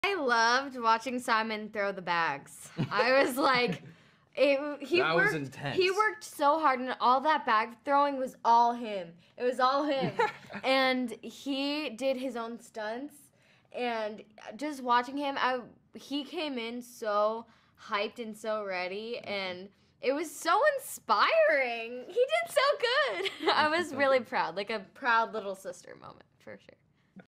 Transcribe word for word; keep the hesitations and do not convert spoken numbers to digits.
I loved watching Simon throw the bags. I was like, it, he that worked, was intense. He worked so hard, and all that bag throwing was all him. It was all him. And he did his own stunts, and just watching him, I, he came in so hyped and so ready, and it was so inspiring. He did so good. I was really proud, like a proud little sister moment, for sure.